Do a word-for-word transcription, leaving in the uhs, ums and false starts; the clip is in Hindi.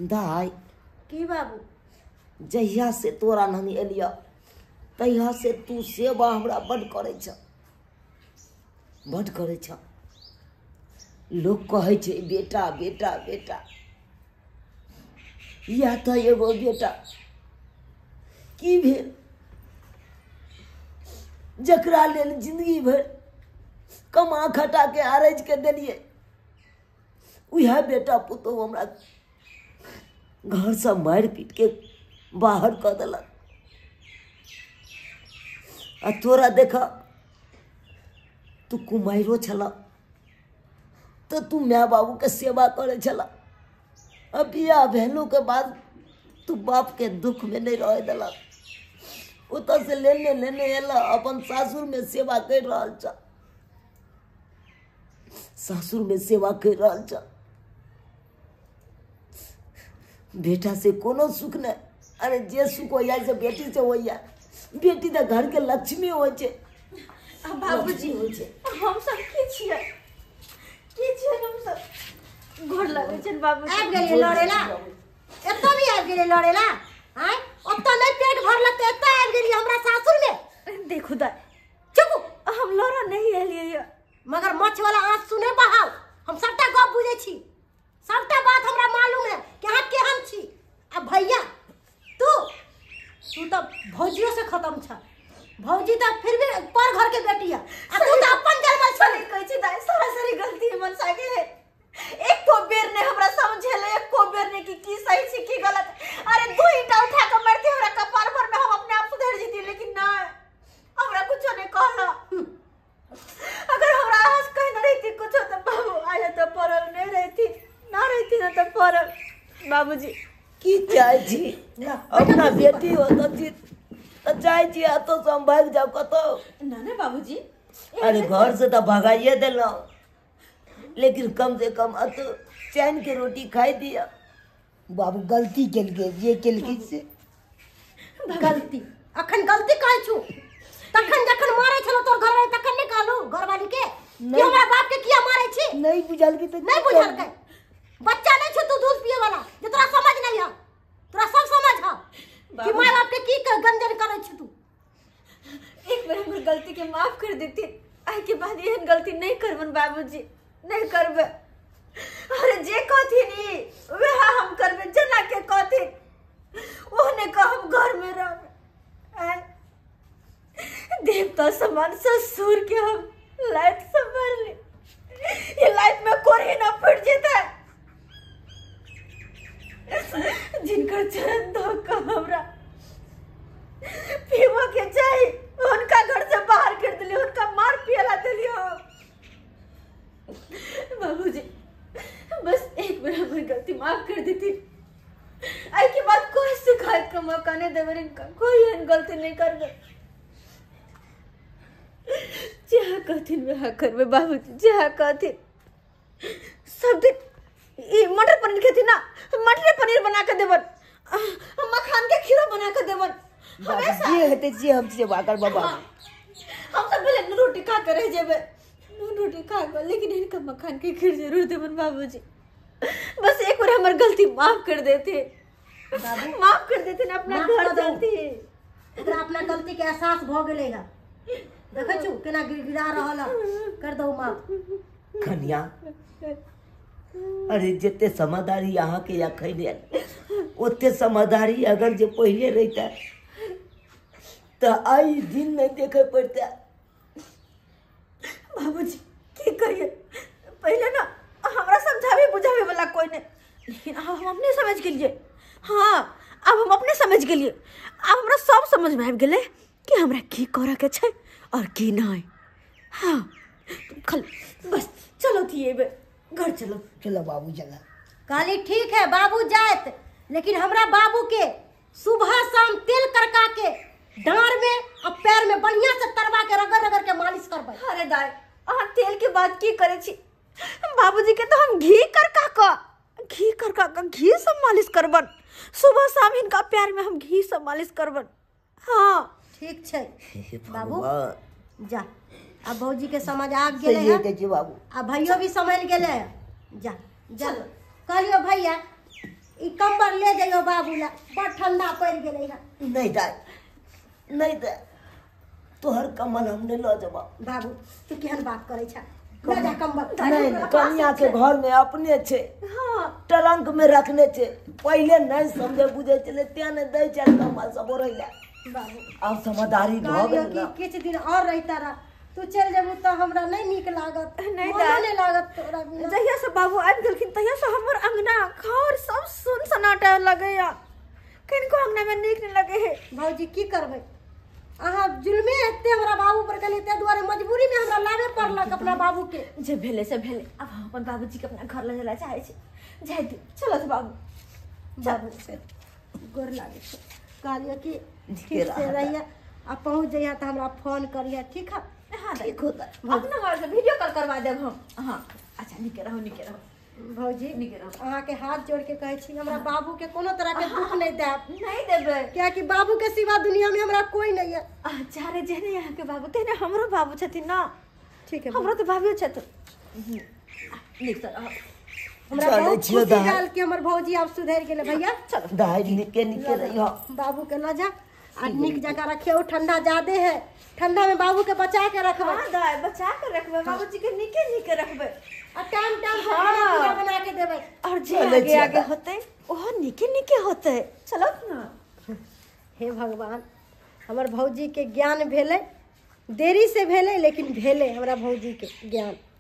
दाई की बाबू जहिया से तोरा नहीं एलिया तहिया से तू सेवा हमरा बड़ करे छ बड़ करे छ। लोग कहे छे बेटा बेटा बेटा या तो एगो बेटा की भेल जकरा लेल जिंदगी भर कमा खटा के आरज के दिलिए वह बेटा पुतोह हमरा घर से मार पीट के बाहर कर दिलक। आ तोरा देख तू कुमारो छला तो तू माँ बाबू के सेवा करे छला। अब बियाह भेलू के बाद तू बाप के दुख में नहीं रह दिलक। उतर से लेने लेने एला अपन सासुर में सेवा कर रहा छ सासुर में सेवा कर रहा छ। बेटा से कोनो सुख नहीं। अरे जे सुख होइया से बेटी से होइया। बेटी तो घर के लक्ष्मी होय छे। बाबूजी होय छे हम सब की छियै की छियै हम सब गोर लागै छै बाबूजी। आबि गेलियै लड़ेला एतऽ भी आबि गेलियै लड़ेला आय ओतऽ नहीं पेट भरल त एतऽ आबि गेलियै हमरा सासुर में। देखू दा चुप हम लड़ा नहीं एलियै मगर मछ वाला आंख सुने बहाव हम सबटा गप बुझै छी सबटा बात हमरा मालूम है कि अहाँ केहन छी। अब भैया तू तू तो भौजियो से खत्म छ। भौजी तो फिर भी पर घर के बेटी है आ तू तो अपन जन्मल छ। कहै छी दाई सारा सारी गलती हमर सागे है। एक को बेर ने हमरा समझेले एक को बेर ने कि की सही छी की गलत। अरे दो ईंटा उठा के मारते हमरा कपार पर में हम अपने आप सुधर जीती लेकिन ना हमरा कुछ नहीं कहला। अगर हमरा आज कह न रही कुछ तो बाबू आया तो परल नहीं रहती ना रहती ना तो परल। बाबूजी की चाहे छी अपना बेटी हो तो जी तो चाहे छी आ तो हम भाग जाओ कतो ना ना बाबूजी। अरे घर से तो भगाइए दिलो लेकिन कम से कम अत चैन के रोटी खाई दिया। बाबू गलती के लिए ये के लिए से गलती अखन गलती कहै छु तखन जखन मारै छलो तोर घर वाली तखन नहीं कहलू घर वाली के कि हमरा बाप के किया मारै छी। नहीं बुझल की तो नहीं बुझल के बच्चा नहीं छ तू दूध पिए वाला जे तोरा समझ नहीं है तोरा सब समझ है कि माय बाप के की गंजन करे छी तू। एक बार हमर गलती के माफ कर देती आई के बाद एहन गलती नहीं करबन बाबूजी नहीं करबे। अरे जे कहती नी वह हम करबे जना के कहती ओने का हम घर में रहबे। देवता समान ससुर के हम लाइट संभाल ले ये लाइट में कोई ना फट जाता है। जिनकर चरण धोखा हमरा पीवा के चाहे उनका घर से बाहर कर दिली उनका मार पियला दिलियो। बाबूजी बस एक बार हमारी गलती माफ कर देती आई के बाद कोई शिकायत का मौका नहीं देवे इनका कोई एहन गलती नहीं करबे। जहाँ कहथिन वह करबे बाबूजी जहाँ कहथिन। सब दिन ये मटर पनीर खेती ना मटर पनीर बना के देवन मखान के खीरा बना के देवन हमेशा ये हते जी हम से वाकर बाबा हम सब पहले रोटी खा कर रह जेबे नून रोटी खा कर लेकिन इनका मखान के खीर जरूर देवन बाबूजी। बस एक बार हमारी गलती माफ कर देते माफ कर देते ना अपना घर चलती एकरा अपना गलती के एहसास भ गेलै है देखै छु केना गिड़गिड़ा रहल कर दो माफ कन्या। अरे जिते समझदारी यहाँ के या खैले ओते समझदारी अगर जे पहले रहता तो आई दिन नहीं देखे पड़ता। बाबूजी की करिए पहले ना हमरा समझावे बुझावे वाला कोई नहीं लेकिन अब हम अपने समझ के लिए हाँ अब हम अपने समझ के लिए अब हमरा सब समझ में आबि गेलै कि हमरा की करे के छै और की नहीं। हाँ खल बस चलो थी घर चलो चलो बाबू चला काली ठीक है बाबू जात लेकिन हमरा बाबू के सुबह शाम तेल करका के डांर में और पैर में बढ़िया से तरवा के रगड़ रगड़ के मालिश करबै। अरे दाई अहाँ तेल के बात की करे छी बाबूजी के तो हम घी करका का घी करका का घी से मालिश करबन सुबह शाम इनका पैर में हम घी से मालिश करबन। हाँ ठीक छै बाबू जा अब भौजी के समझ आ सही गेले है के बाबू अब भैया भी समझ गेले जा चलो कहलियो भैया ई कंबल ले जाइयो बाबू ला, बड़ ठंडा पड़ गेलै है। नहीं दाई नहीं दे, तोहर कमल हमने लो जबा। बाबू तू केहन बात करे छ, ले जा कंबल। नहीं नहीं, कन्या के घर में अपने छे, हाँ ट्रंक में रखने छे, पहले नहीं समझे बुझे चले त्याने दे चल कमल सब रहिला। बाबू अब समझदारी भ कहलियो गेल कि ना। किछ दिन और रहता रहा, तू चल जेबू तो हमरा नहीं नीक लागत, नहीं मोनो दा- नहीं लागत तोरा बिना। जहिया से बाबू आबि गेलखिन तहिया से हमर अंगना घर सब सुन सन्नाटा लगे या किनको अंगना में नीक नहीं लगे है। भौजी की करबै, अहाँ जुल्मे एते हमरा बाबू पर कले, ते दुआरे मजबूरी में हमरा लावे पड़लक अपना बाबू के। जे भेले से भेले, अब हम अपन बाबूजी के अपना घर ले जाला चाहे छी। जाय दे चलो से बाबू। बाबू से गोर लागे छै, कहलियो कि ठीक ठीक से रहा। रहिया, आ पहुंच जइया त हमरा फोन करिया, ठीक है। हाँ ठीक होता। अपना घर से वीडियो कॉल करवा देब हम। हाँ अच्छा निके रहो निके रहो भौजी निके रहो। अहाँ के हाथ जोड़ के कहै छी, हमरा बाबू के कोनो तरह के दुख नहीं देब, नहीं देबे। क्या कि बाबू के सिवा दुनिया में हमरा कोई नहीं है। अच्छा रे जेने यहाँ के बाबू तेने हमरो बाबू छथिन ना। ठीक है हमरो तो बाबू छथिन। निक से रहो। हमरा चले बहुत छियो खुशी दाई। भेल कि हमर भौजी अब सुधर गेले। भैया चलो दाई निके निके रहियो। बाबू के ल जा, आ निक जगह रखियो, ठंडा ज्यादा है, ठंडा में बाबू के बचा के रखबै, हाँ दाई बचा के रखबे, बाबूजी के निके निके रखबे। आ टाइम टाइम से हाँ। खाना पीना बना के देबै। और जे चले आगे छियो आगे दाई। होते ओहो निके निके होते। चलो ना। हे भगवान, हमर भौजी के ज्ञान भेलै, देरी से भेलै लेकिन भेलै हमरा भौजी के ज्ञान।